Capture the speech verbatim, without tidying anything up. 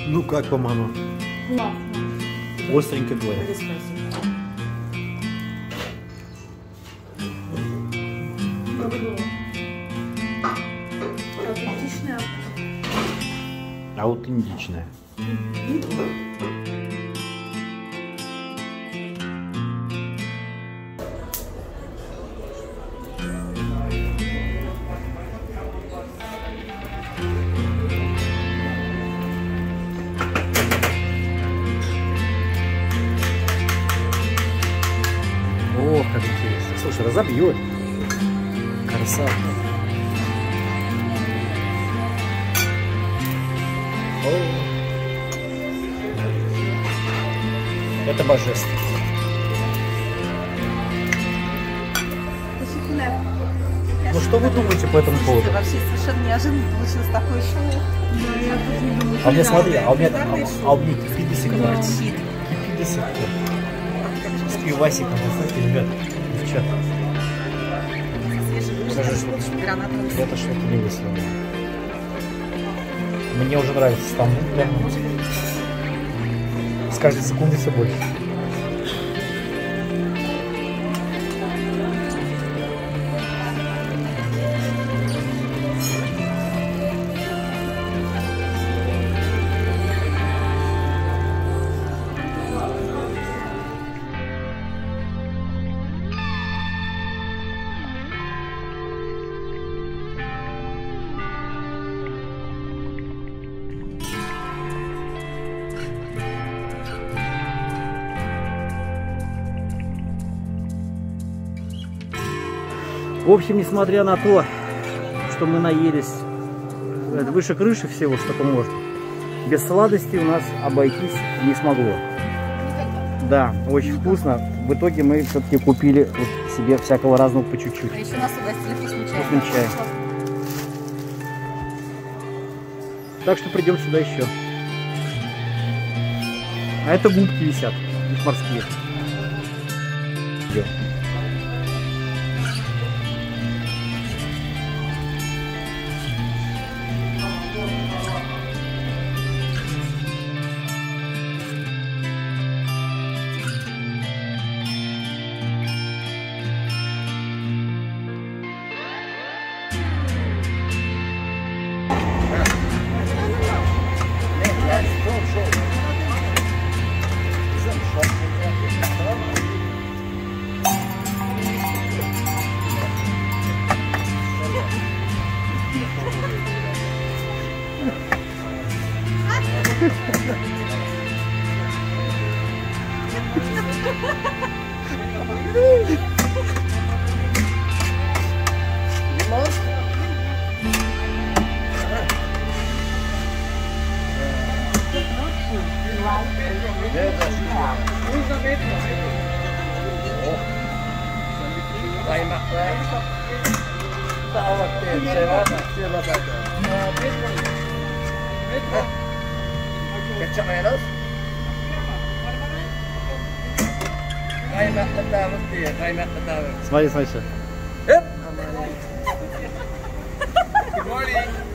Ну как вам оно? Классно. Остренько говорят. Аутентичная. Аутентичная. О, как интересно. Слушай, разобьет. Красавчик. Это божественно. Ну что вы думаете по этому поводу? Вообще совершенно неожиданно получилось такое шоу. А у меня смотри, а у меня, а, а у меня кипидосик нравится. Кипидосик. С пивасиком, знаете, ребят, девчата. Это что-то невеселое. Мне уже нравится Стамбул прямо. С каждой секунды все больше. В общем, несмотря на то, что мы наелись выше крыши всего, что только можно, без сладостей у нас обойтись не смогло. Да, очень вкусно. В итоге мы все-таки купили вот себе всякого разного по чуть-чуть. А еще нас угостили вкусный чай. Вкусный чай. Так что придем сюда еще. А это губки висят, морские. Идем. Kecap mayonnaise. Kaimak ketan mesti ya, kaimak ketan. Смотри, смотри. Good morning.